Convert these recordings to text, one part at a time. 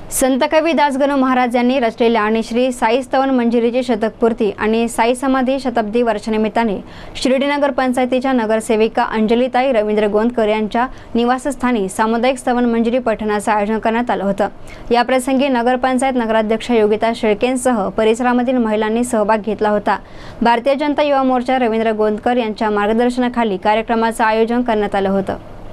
संत कवी दासगणू महाराज यांनी रचलेल्या आणि श्री साई स्तवन मंजिरीची शतकपूर्ती आणि साई समाधी शताब्दी वर्षानिमित्ताने शिर्डी नगर पंचायतीच्या नगरसेविका अंजलीताई रवींद्र गोंदकर यांच्या निवासस्थानी सामुदायिक स्तवन मंजिरी पठणाचे आयोजन करण्यात आले होते। या प्रसंगी नगरपंचायत नगराध्यक्ष योगिता शेळकेंसह परिसरामधील महिलांनी सहभाग घेतला होता। भारतीय जनता युवा मोर्चा रवींद्र गोंदकर यांच्या मार्गदर्शनाखाली कार्यक्रमाचे आयोजन करण्यात आले होते।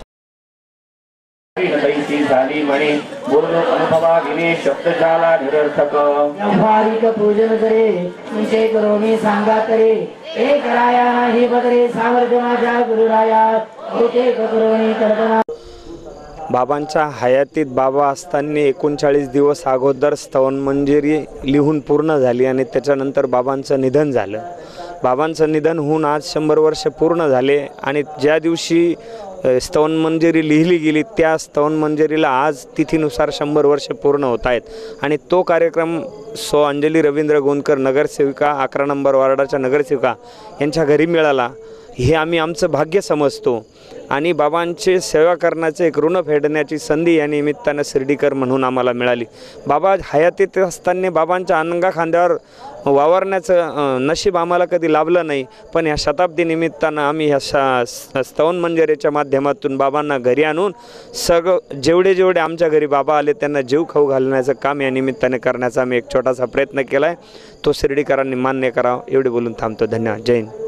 झाली म्हणे बोललो अनुभवा विने शब्द झाला निरर्थक व्यावहारिक पूजन करे तुमचे करो मी सांगा करे एक राया नाही बदरे सामर्थ्य माझ्या गुरुराया होते करोनी कल्पना। बाबांच्या हयातीत बाबा असताना 39 दिवस अगोदर स्तवन मंजिरी लिहून पूर्ण झाली आणि त्याच्यानंतर बाबांचं निधन झालं। बाबांचं निधन होऊन आज 100 वर्ष पूर्ण झाले आणि ज्या दिवशी स्तवन मंजिरी लिहिली गेली त्या स्तवन मंजिरीला आज तिथीनुसार 100 वर्ष पूर्ण होत आहेत आणि तो कार्यक्रम सो अंजली रवींद्र गोंदकर नगरसेविका 11 नंबर वार्डाच्या नगरसेविका यांच्या घरी मिळाला। हे आम्ही आमचं भाग्य समजतो आणि बाबांची सेवा करण्याचे एक ऋण फेडण्याची संधी या निमित्तानं शिर्डीकर म्हणून आम्हाला मिळाली। बाबा हयातीत असताना बाबांच्या अंगा खांद्यावर वावरण्याचं नशीब आम्हाला कधी लाभलं नाही, पण या शताब्दी निमित्तानं आम्ही ह्या स्तवन मंजिरीच्या माध्यमातून बाबांना घरी आणून जेवढे आमच्या घरी बाबा आले त्यांना जीव खाऊ घालण्याचं काम या निमित्ताने करण्याचा आम्ही एक छोटासा प्रयत्न केला आहे। तो शिर्डीकरांनी मान्य करावा एवढे बोलून थांबतो। धन्यवाद। जय हिंद।